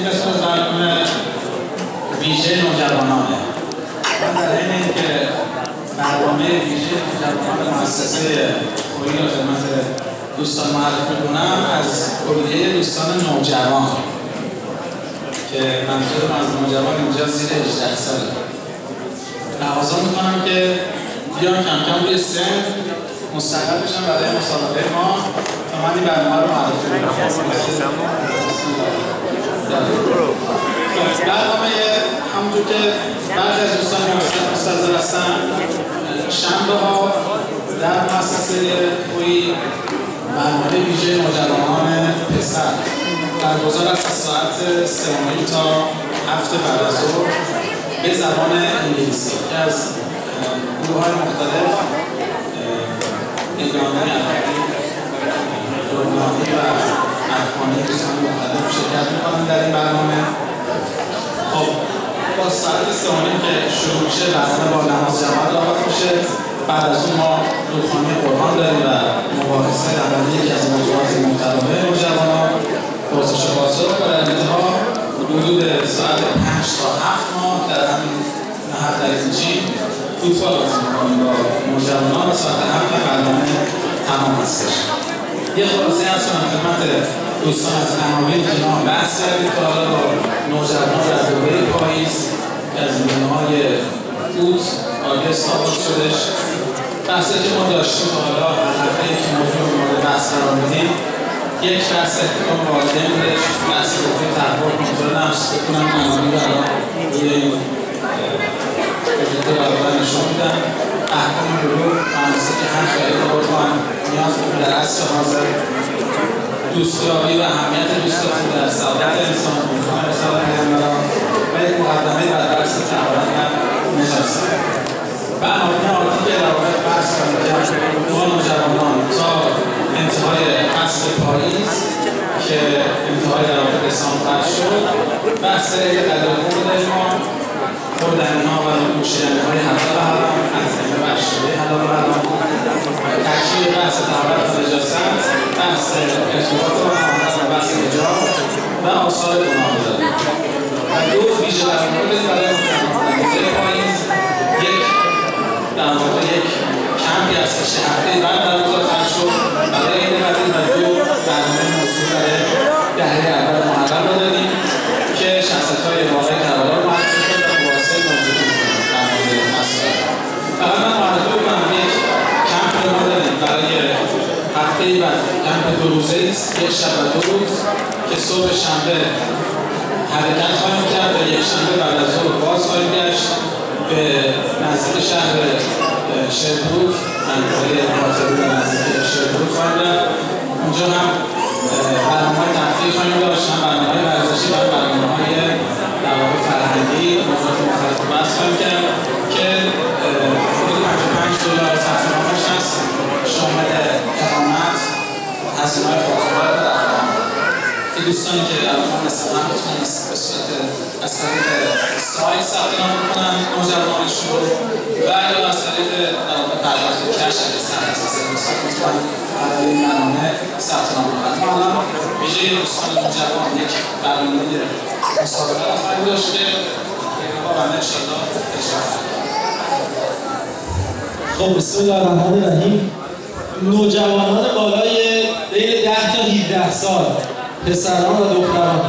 قسمت برنامه ویژه نوجوانانه. من در حین اینکه برنامه ویژه نوجوانان مؤسسه خویی را خدمت دوستان معرفی کنم، از کلیه دوستان نوجوان که منظورم از نوجوان اینجا زیر 18 ساله تقاضا میکنم که بیان کم کم روی سن مستقل بشن برای مسابقه ما تا من این برنامه رو معرفی کنم. برنامه همونجور که بعضی از دوستان مستحضر هستن، شنبه ها در مؤسسه خویی برنامه ویژه نوجوانان پسر برگزار است از ساعت 3:30 تا 7 بعد از ظهر به زبان انگلیسی که از گروه‌های مختلف ایرانی، عربی، لبنانی و افغانی دوستان مختلف شرکت می‌کنند در این برنامه. خب با ساعت 3:30 که شروع میشه برنامه با نماز جماعت آغاز میشه. بعد از اون ما رودخانه قرآن داریم و مباحثه در مورد یکی از موضوعات مبتلای نوجوانان، پرسش و پاسخ و در انتها حدود ساعت 5 تا 7 ما در همین محل دریچه‌چی فوتبال بازی می‌کنیم با نوجوانان و ساعت 7 برنامه تمام هستش. یه خلاصه هست که من خدمت دوستان از عناوین که ما بحث کردیم که حالا با نوجوانان در دوره پاییز که از مهمه‌های اوت آگست آغاز شدش. بحثی که ما داشتیم تا حالا از هفته‌ای که موضوع مورد بحث قرار بدیم، یک بحث احترام والدین بودش، بحث حقوق تقوا کنترل نفس بکنم عناوین رو الان روی این پروژکتور برابر نشون میدن. احکام بلوغ، مناسک حج و ارتباط نیاز به در عصر حاضر، دوستیابی و اهمیت دوستیابی در سعادت انسان، امکان ارسال پیامبران و یک مقدمه بر بحث تحولات هم نشسته. و عناوین آتی که در واقع بحث کردیم ما نوجوانان تا انتهای فصل پاییز که انتهای در واقع دسامبر شد، بحث غذاخوری داریم ما، خوردنی‌ها و نوشیدنی‌های حلال و حرام، اطعمه و اشربه حلال و حرام، تکمیل بحث طهارت و نجاست، بحث ارتباط با مهارت و بحث حجاب و آثار گناه داریم. و دو ویژه برنامه برای متنوع پاییز، یک در واقع یک کمپی هستش که هفته بعد برگزار خواهد شد برای این قدیم و دو برنامه موضوع برای دهه اول محرم را داریم که شخصیت‌های واقعی تولد معرفی کنند و مباحثه موضوعی می‌کنند در مورد مسائل. فقط من معرفی کنم یک کمپ رو ما داریم برای هفته بعد. کمپ 2 روزه است، یک شب و 2 روز که صبح شنبه حرکت خواهیم کرد و یک شنبه بعد از ظهر باز خواهیم گشت به نزدیک شهر شیربروک، منطقه مهاجری به نزدیک شیربروک خواهیم رفت. اونجا هم برنامه‌های تفریحی خواهیم داشت، هم برنامه‌های ورزشی و برنامه‌های در واقع فرهنگی، موضوعات مختلف بحث خواهیم کرد که حدود $55 ثبت نامش هست، شامل اقامت، هزینه‌های خودروهای و دفترنامه. که دوستانی که الان استقلال میتونن به صورت از طریق سایت ثبت نام بکنن نوجوانانشون رو و یا از طریق پرداخت کش اگه سر اساس حساب میتونن برای این برنامه ثبت نام بکنن. ما الان ویژه دوستان نوجوان یک برنامه مسابقه را خواهیم داشت که با بنده انشاءالله اجرا خواهیم. خب بسم الله الرحمن الرحیم. نوجوانان بالای بین 10 تا 17 سال، پسران و دختران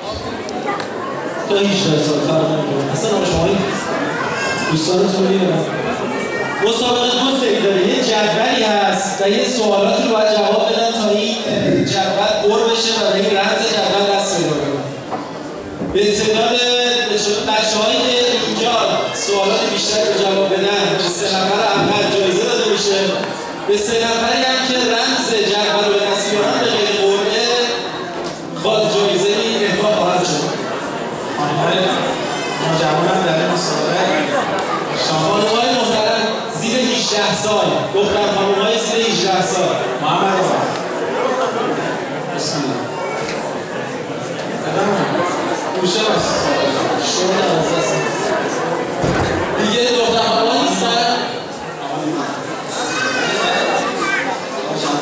تا 18 سال فرق نمی‌کنه. اصلا شما دوستانتون می‌بینن. مسابقه 2 سری داره. یه جدولی هست و یه سوالاتی رو باید جواب بدن تا این جدول پر بشه و به این رمز جدول دست پیدا کنن. به تعداد بچه‌هایی که اینجا سوالات بیشتری رو جواب بدن که 3 نفر اول جایزه داده میشه. به 3 نفری هم که رمز جدول رو به دست بیارن به غیر قرعه باز جایزه اهدا خواهد شد. خانم‌های نوجوان هم در این مسابقه، خانم‌های محترم زیر 18 سال، دختر خانم‌های زیر 18 سال. محمد آقا بسم الله گوشه بست شما نوازه دیگه دختر خانم‌ها نیستن؟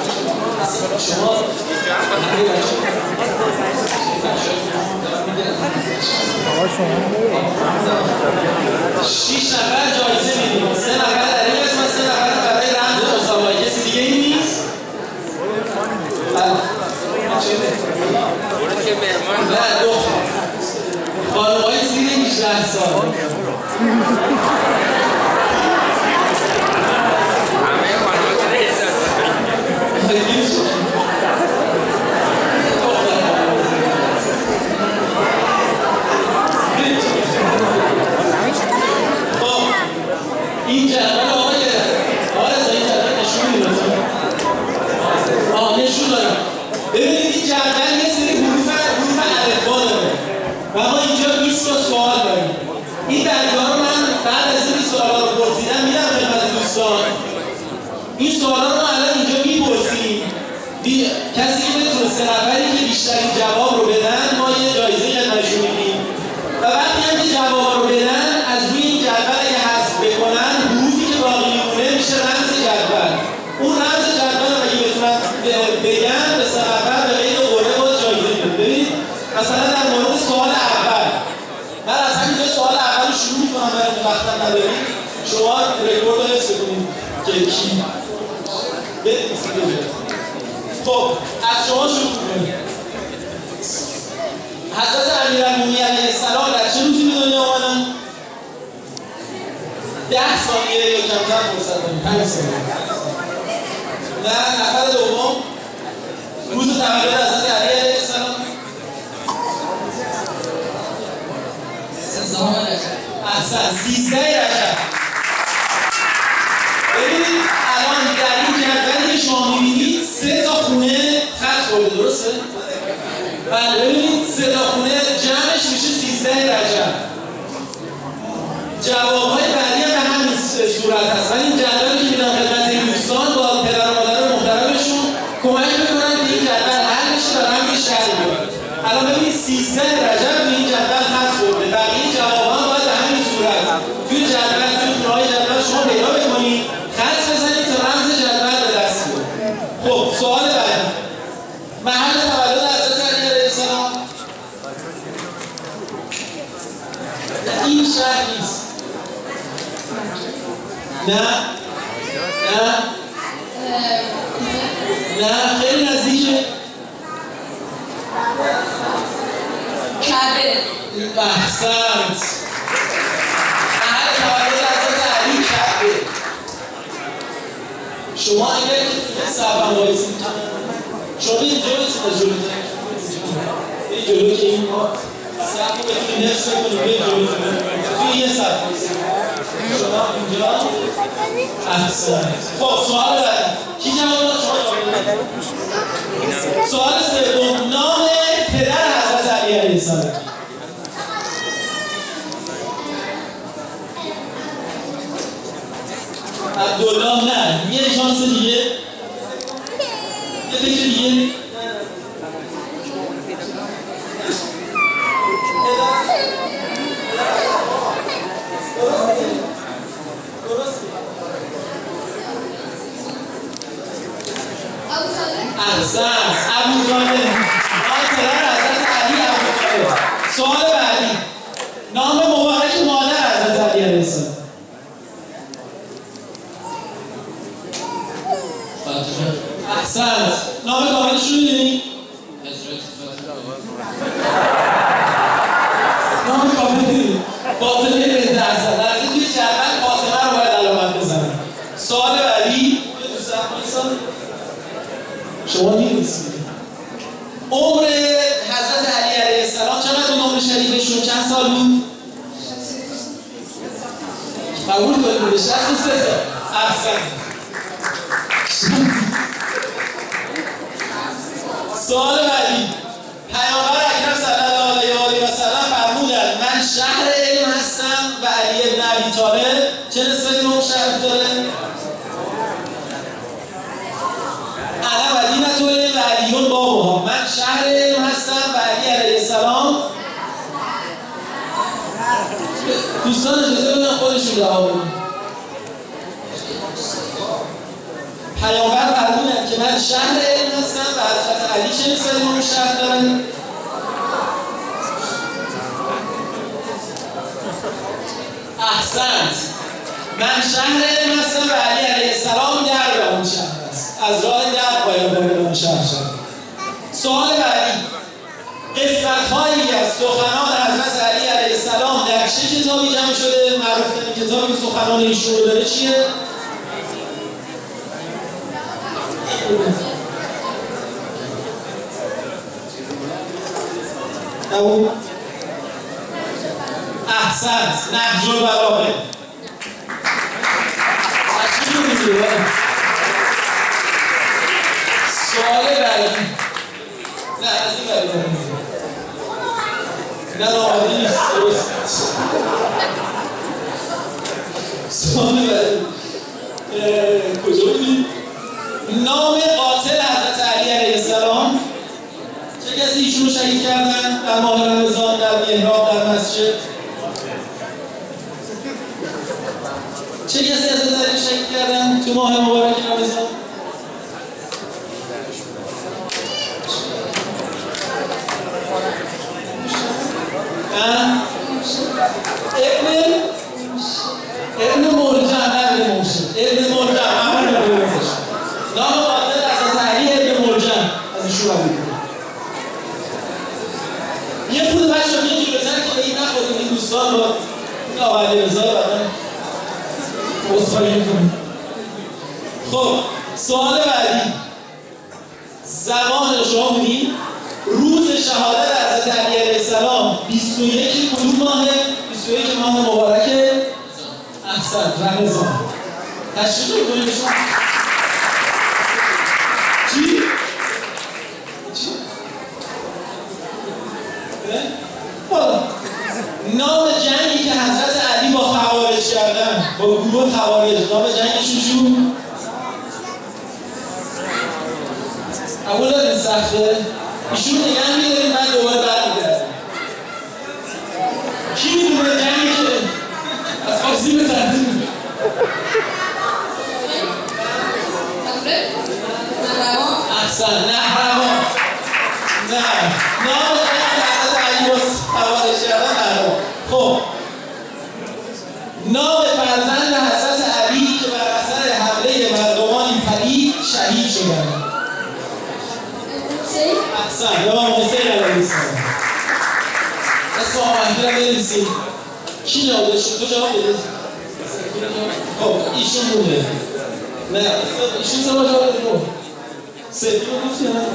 شما 6 نفر جایزه میدیم، 3 نفر در این قسمت، 3 نفر برای رمز مسابقه. کسی دیگه این نیست؟ نه دختر خانم‌های زیر 18 سال. این جدول آقای رضا این جدول نشون میده. نشون دارم. ببینید این جدول یه سری حروف الفبا داره و ما اینجا 20 تا سوال داریم. این درگاه رو من بعد از این سوالا رو پرسیدم میدم خدمت دوستان. این سوالا رو ما الان اینجا میپرسیم. کسی که بتونه 3 نفری که بیشترین جواب رو بدن ما یه جایزه خدمتشون میدیم. و وقتی هم که جواب رو بدن از روی این جدول اگه حذف بکنن حروفی که باقی میمونه میشه رمز جدول. اون رمز جدول رو اگه بتونن بگن به 3 نفر به غیر قرعه باز جایزه میدیم. ببینید مثلا در مورد سوال اول من از همینجا سوال اول رو شروع میکنم برای اینکه وقتم نداریم شما رکورد رو حفظ کنید که کی بنویسید. خب از شما شروع کنید. حضرت امیرالمومنین علیه السلام در چه روزی به دنیا آمدن؟ 10 ثانیه یا کمتر فرصت داریم. 5 ثانیه. نه نفر دوم روز تولد حضرت علی علیه السلام 13 رجب. احسن 13 رجب. ببینید الان در این جدولی که شما می‌بینید 3 تا خونه خط خورده درسته؟ بله ببینید 3 تا خونه جمعش میشه 13 رجب. جواب‌های بعدی هم به همین صورت هست. ولی این جدولی که میدم خدمت این دوستان با پدر و مادر محترمشون کمک بکنن که این جدول حل بشه و رمزش در بیاد. الان ببینید 13 رجب به این جدول خط خورده. بقیه جواب‌ها باید به همین صورت توی جدول توی خونه‌های جدول شما پیدا بکنید، خط بزنید تا رمز جدول به دست بیاد. خب سوال بعدی محل تولد حضرت علی علیه السلام این شهر نیست. نه خیلی نزدیکه. کعبه. احسنت. محل تولد حضرت علی کعبه. شما اگر صفحه وایسید شما این جلو این جلو که این صفحه بتونید نفس کنید به جلو توی یه صفحه شما اینجا احسن. خب سوال بعد کی جواب داد؟ شما سوال سوم نام پدر حضرت علی علیه السلام. عبدالله. نه یه شانس دیگه یه فکر دیگه. احسن ابوطالب. نام پدر حضرت علی ابوطالب. سوال بعدی نام مبارک مادر حضرت علی علیه السلام. احسنت. نام کاملش رو میدونی؟ نام کامل میدونی؟ فاطمه بنت اسد. در این توی جدول فاطمه رو باید علامت بزنم. سوال بعدی یه دوست افغانستان شما نیستید. عمر حضرت علی علیه السلام چقدر بود؟ عمر شریفشون چند سال بود؟ قبول کنید بوده 63 سال. احسن. سوال بعدی پیامبر اکرم صلی الله علیه و آله و سلم فرمودند من شهر علم هستم و علی ابن ابی طالب چه نسبتی به اون شهر داره؟ انا مدینة العلم و علیون بابها. من شهر علم هستم و علی علیه السلام. دوستان اجازه بدن خودشون جواب بدن. پیامبر فرمودند که من شهر علم هستم و حضرت علی چه نسبتی به اون شهر دارن؟ احسنت. من شهر هستم و علی علیه السلام در به اون شهر است. از راه در باید به اون شهر شد. سوال بعدی، قسمت هایی از سخنان حضرت علی علیه السلام در چه کتابی جمع شده؟ معروف ترین کتابی که سخنان ایشون رو داره چیه؟ نبود؟ احسنت، نهج البلاغه. سوال بعدی. نه از این بعدی نه آماده نیست. درست. سوال بعدی کجا بودیم؟ نام قاتل حضرت علی علیه السلام. چه کسی ایشون رو شهید کردن در ماه رمضان در محراب در مسجد؟ چه کسی از حضرت علی شهید کردن تو ماه مبارک رمضان؟ ابن مرجع ابن مرجع همون رو بگذاشت. نام قاتل حضرت علی ابن مرجع از ایشون رو بگذاشت. یه خود بچه میگه جلوتر که بگید نخوریم این دوستان با این آقا علیرضا بعدا عذرخواهی میکنیم. خب سوال بعدی، زمان شما بودیم روز شهادت حضرت علی علیه السلام 21 کدوم ماهه؟ 21 ماه مبارک احسنت رمضان. تشریح کنید شما. چی؟ حالا نام جنگی که حضرت علی با خوارج کردن، با گروه خوارج، نام جنگشون چی؟ قبول دارین سخته؟ ایشون نگه میداریم من دوباره برمیگردم. کی میدونه جنگی که از فارسی به ترتیب احسن نهروان. نه نام جنگی که حضرت علی با خوارج کردن نهروان. خب نام فرزند حضرت علی که بر اثر حمله مردمان پلید شهید شدند. احسن امام حسین علیه السلام. اسم آمدی را بنویسید. کی جواب داشت؟ تو جواب بده. خب ایشون بوده. نه ایشون سه بار جواب داده. سه رو گفتی یا نه؟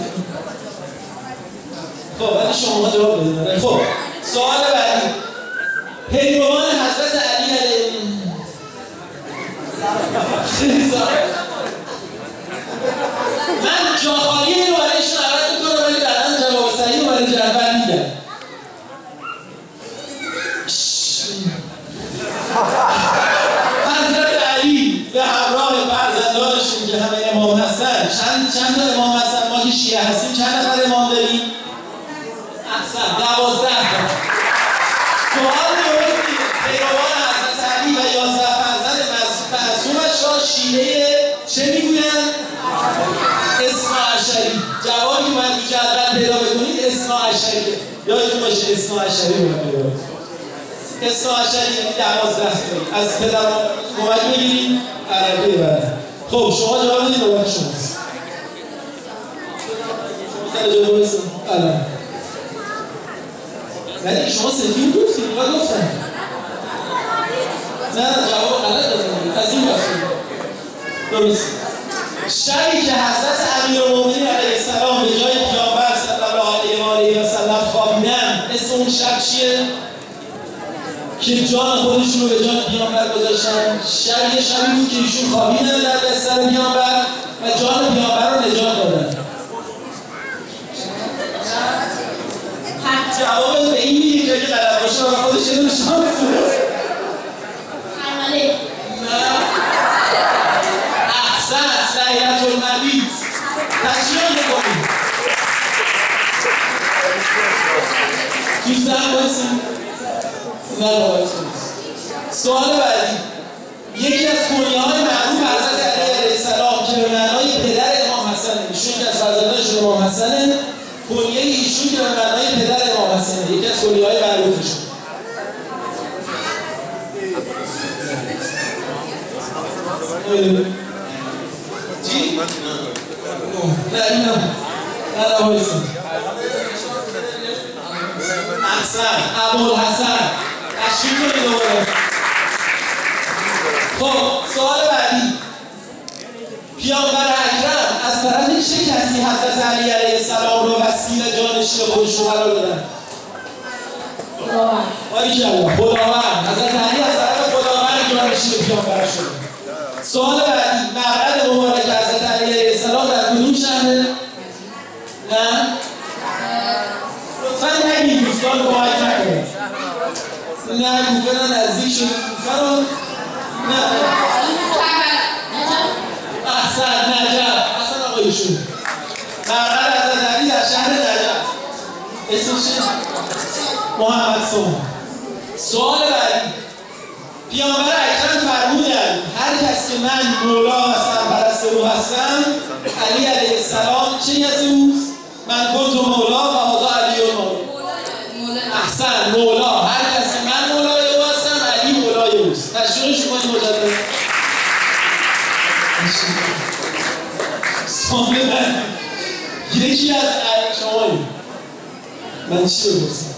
خب ولی شما جواب بدید. خب سوال بعدی، پیروان حضرت علی علیه من جا خالی اینو برای ایشون عوض میکنم ولی بعدا جواب صحیح رو برای جدول میگم. حضرت علی به همراه فرزندانشون که همه امام هستن، چند تا امام هستن؟ ما که شیعه هستیم چند نفر امام داریم؟ احسن 12 تا. سوال درستی، پیروان حضرت علی و 11 فرزند معصومش را شیعه چه میگویند؟ اثنا عشری. جوابی که باید تو جدول پیدا بکنید اثنا عشریه. یادتون باشه اثنا عشری رو پیدا بکنید. اثنا عشری یعنی 12 تا. از پدران کمک بگیرید عربی بعد. خب شما جواب بدید نوبت شماست. شما سر جواب بایستید. الان ولی شما سفید گفتید و گفتن نه جواب غلط دادن. از این بخشید درست. شبی که حضرت امیرالمومنین علیه السلام به جای پیامبر صلی الله علیه و سلم خوابیدن، اسم اون شب چیه؟ که جان خودشون رو به جان پیامبر گذاشتن. شب یه شبی بود که ایشون خوابیدن در بستر پیامبر و جان پیامبر رو نجات دادن. جواب به این میگه که اگه غلط باشه و خودش یه دونه شانس بوده. احسنت لیلة المبیت. تشریح بکنید. دوستان بایستید. نه بایستید. سوال بعدی، یکی از کنیه‌های معروف حضرت علی علیه السلام که به معنای پدر امام حسن، ایشون که از فرزندانشون امام حسنه، کنیه ایشون که به معنای پدر امام حسنه، یکی از کنیه‌های معروفشون. چی؟ نه اینم نه وایسا احسن ابوالحسن تشریف کنید دوباره. خب سوال بعدی پیامبر اکرم از طرف چه کسی حضرت علی علیه السلام رو وسیله جانشین خودش رو قرار دادن؟ باریکالله خداوند. حضرت علی از طرف خداوند جانشین پیامبر شد. سوال بعدی مقعد مبارک حضرت علی علیه السلام در کدوم شهره؟ نه؟ لطفا نگید دوستان کمک نکنید. نه کوفه نه نزدیک شد کوفه رو نه احسن نجف اصلا آقایشون مقعد حضرت علی در شهر نجف اسمش محمد سوم. سوال بعدی پیامبر اکرم فرمودند هر کس که من مولا هستم پرست او هستم علی علیه السلام چه کسی اوست؟ من کنت مولا و هذا علی مولا. احسن مولا هر کس که من مولای او هستم علی مولای اوست. تشویقش کنید مجدد. سوال بعدی یکی از شمایی من چی رو بپرسم؟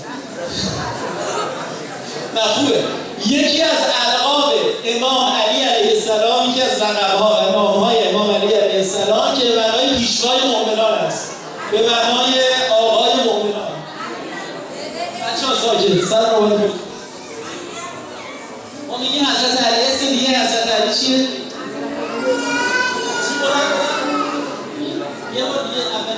نه خوبه. یکی از القاب امام علی علیه السلام یکی از لقب‌ها و نام‌های امام علی علیه السلام که به معنای پیشوای مؤمنان است به معنای آقای مؤمنان. بچه‌ها ساکت سر رو باید کنید. ما میگیم حضرت علی است دیگه حضرت علی چیه؟ چی بلند کنم؟ یه بار دیگه اول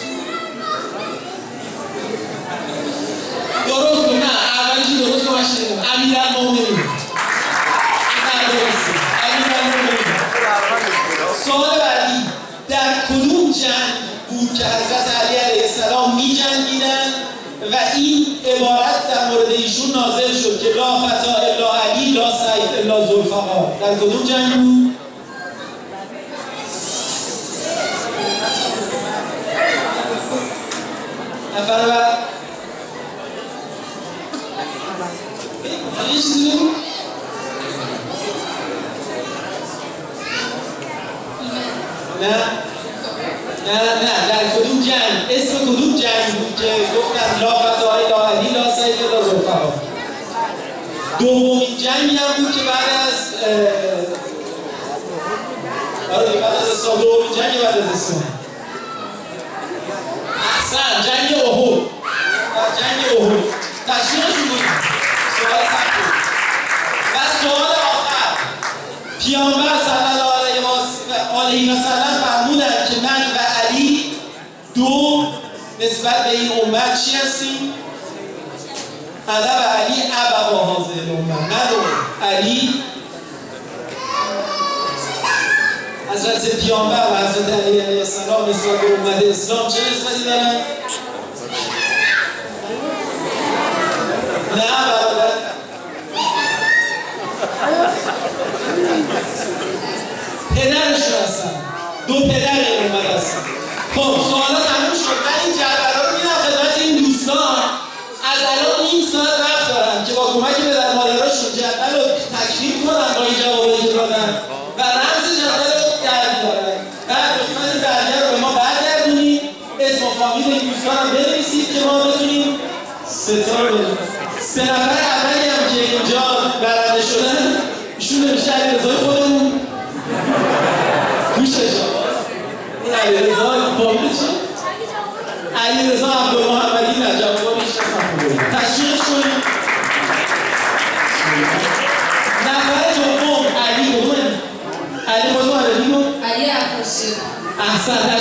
درست کن. نه اولی که درست کن من شنیدم امیرالمومنین. سوال بعدی در کدوم جنگ بود که حضرت علی علیه السلام می جنگیدن و این عبارت در مورد ایشون نازل شد که لا فتا الا علی لا سیف الا ذوالفقار؟ در کدوم جنگ بود؟ نفر بعد یه چیزی بگو؟ نه در کدوم جنگ اسم کدوم جنگ بود که گفتن لا فتا الا علی لا سیف الا ذوالفقار؟ دومین جنگی هم بود که بعد از دومین جنگ بعد از اسلام. احسن جنگ احد. جنگ احد تشریحش بود. سوال سخت بود. و سوال آخر پیامبر صلی الله علیه و سلم فرمودند که من و علی دو نسبت به این امت چی هستیم؟ انا و علی ابا هذه الامه. من و علی حضرت پیامبر و حضرت علی علیه السلام نسبت به امت اسلام چه نسبتی دارن؟ نه برادر پدرشون هستن. دو پدر این امت هستن. خب سوالات تموم شد. من این جعبرها رو میدم خدمت این دوستان. از الان نیم ساعت وقت دارن که با کمک پدر مادراشون جدول رو تکمیل کنن با این جوابایی که دادن و رمز جدول رو در بیارن. بعد لطفا این برگه رو به ما برگردونید. اسم و فامیل این دوستان هم بنویسید که ما بتونیم سه نفر اولی هم که اینجا برنده شدن ایشون نمیشه علیرضای خودمون گوشش این علیرضا فامیل چه؟ علیرضا عبدالمحمدی نجف تشویقش کنیم. نفر دوم علی بودن علی بازو علی بود علی عباسی. احسن